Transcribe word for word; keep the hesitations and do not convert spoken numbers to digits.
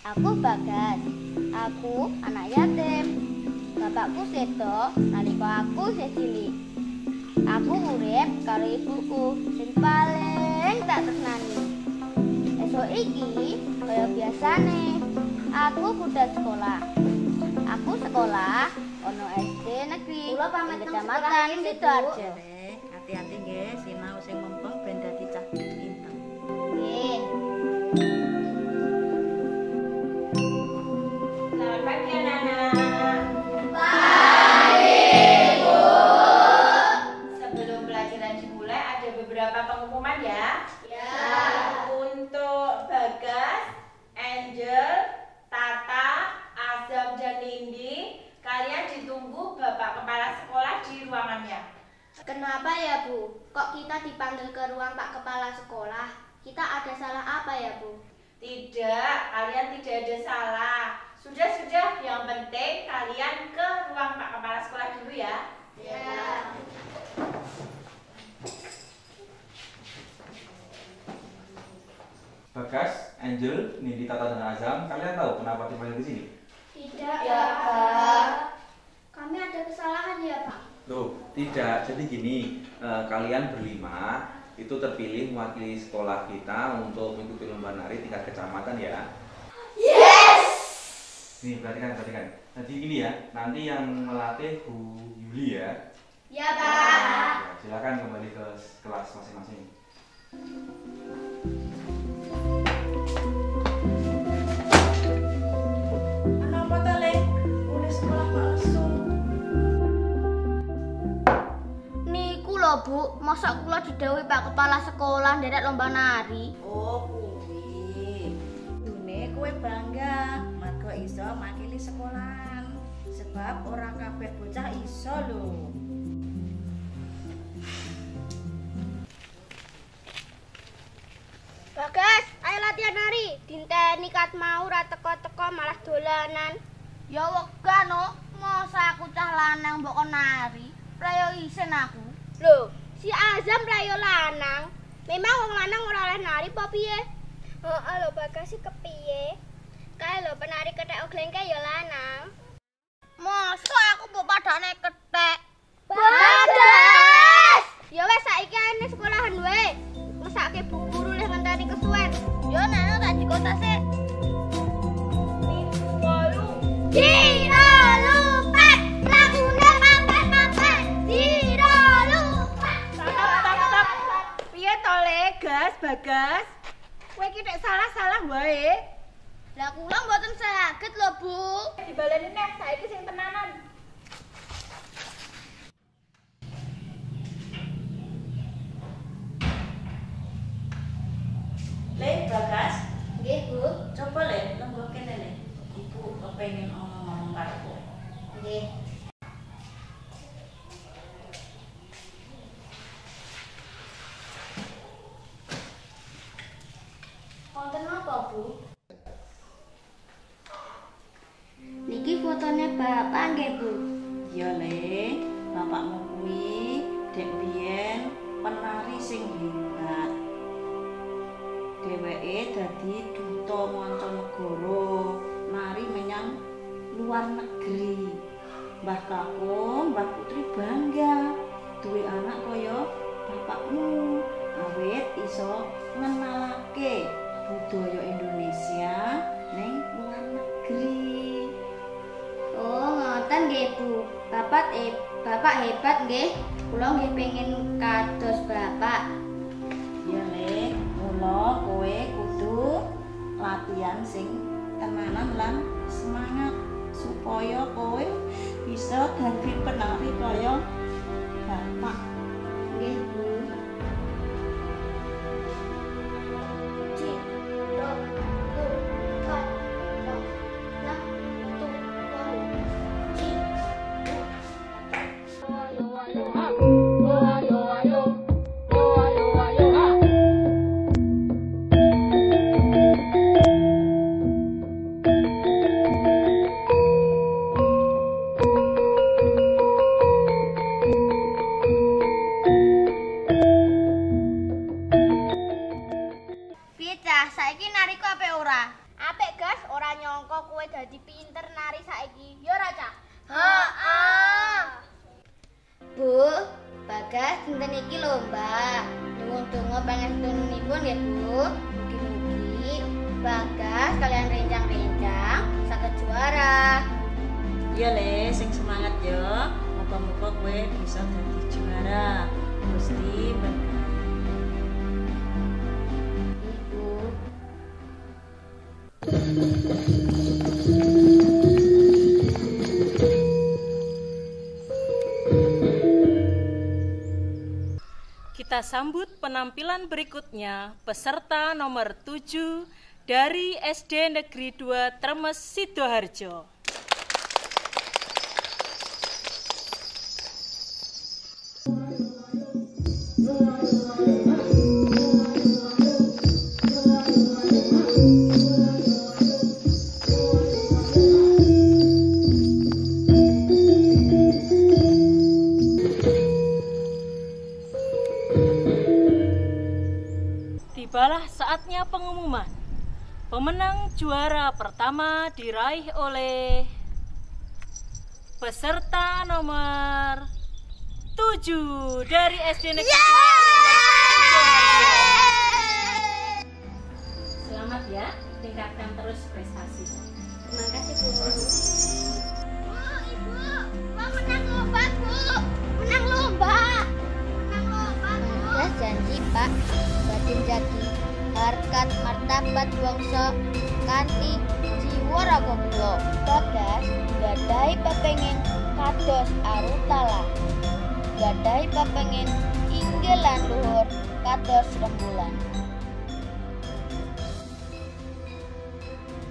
Aku Bagas. Aku anak yatim. Bapakku sedo nalika aku isih cilik. Aku urip karo ibuku sing paling tak tresnani. Esuk iki kaya biasane, aku budal sekolah. Aku sekolah ono S D negeri Kula pamit nang Kecamatan Sidoarjo. Hati-hati nggih, sinau sing mempeng ben dadi cah pinter. Nggih. Selamat pagi anak-anak. Pagi, Bu. Sebelum pelajaran dimulai ada beberapa pengumuman ya. Ya. Untuk Bagas, Angel, Tata, Azam dan Nindi, kalian ditunggu Bapak Kepala Sekolah di ruangannya. Kenapa ya, Bu? Kok kita dipanggil ke ruang Pak Kepala Sekolah? Kita ada salah apa ya, Bu? Tidak, kalian tidak ada salah. Sudah-sudah, yang penting kalian ke ruang Pak Kepala Sekolah dulu ya. Ya. Bagas, Angel, Nindi, Tata, dan Azam, kalian tahu kenapa dipanggil di sini? Tidak, Ya, Pak. Kami ada kesalahan ya, Pak? Loh, tidak. Jadi gini, eh, kalian berlima itu terpilih mewakili sekolah kita untuk mengikuti lomba nari tingkat kecamatan ya. Yes! Nih, perhatikan, perhatikan. Jadi gini ya, nanti yang melatih Bu Yuli ya. Ya, Pak. Ya, silakan kembali ke kelas masing-masing. Kenapa ta, Le? Mulai sekolah kok lesu. Niku lho, Bu, masa kula didhawuhi Pak Kepala Sekolah nderek lomba nari. Oh, kuwi. Dune kowe bangga mergo iso makili sekolahan. Sebab ora kabeh bocah iso lho. Bagas, ayo latihan nari. Dinteni kat mau ra teko-teko malah dolanan. Ya wega no, masa aku cah lanang mbok kon nari. Prayo isen aku. Lho, si Azam prayo lanang. Memang wong lanang ora oleh nari apa piye? Heeh lho Bagas si kepiye? Kae lho penari kethek oglengke ya lanang. Masa aku mbok padane kethek. Bagas! Ya wes saiki ae ning sekolahan wae. Mesake bu guru leh ngenteni kesuwen. Yo nana tak dikota sik. Zero lupat, lagune makan-makan. Zero lupat. Stop, stop, stop. Piye to, Le? Gas, Bagas? Kowe iki nek salah-salah wae. Lah kula mboten saged lho, Bu. Dibaleni neh, saiki sing tenanan. Le, Bagas, Nggih, Bu. coba Le, lembok kene Le. Ibu kepengin ngomong-ngomong karo kowe. Nggih. Wonten napa, Bu? Niki fotone Bapak nggih, Bu. Ya Le, bapakmu kuwi dek biyen penari sing hebat. Dheweke dadi duta mancanegara nari menyang luar negeri. Mbah Kakung, Mbah Putri bangga duwe anak kaya bapakmu. Awit iso ngenalake budaya Indonesia ning luar negeri. Oh, ngoten nggih, Bu. Bapak eh Bapak hebat nggih. Kula nggih pengin kados Bapak. Ya Le, mula kowe kudu latihan sing tenanan lan semangat supaya kowe bisa dadi penari kaya bapak. Nggih, Bu. dadi pinter nari saiki. Yo ra, Cak? Heeh. Bu, Bagas dinten iki lomba. Nyuwun-nyuwun pangestunipun ya, Bu. Mugi-mugi Bagas kalian rencang-rencang saged juara. Iya Le, sing semangat yo. Muga-muga kowe bisa dadi juara. Gusti berkahi. Ibu. Kita sambut penampilan berikutnya peserta nomor tujuh dari S D Negeri dua Tremes Sidoarjo. Tibalah saatnya pengumuman. Pemenang juara pertama diraih oleh peserta nomor tujuh dari S D Negeri dua. Selamat ya, tingkatkan terus prestasi. Terima kasih, Bu. Bu, Ibu, mau menang lomba, Bu. Menang lomba. Menang lomba, Bu. Bagas janji, Pak. Batin jati harkat martabat bangsa kanthi jiwa raga kula. Bagas gadhahi pepengin kados arutala. Gadhahi pepengin inggil lan luhur kados rembulan.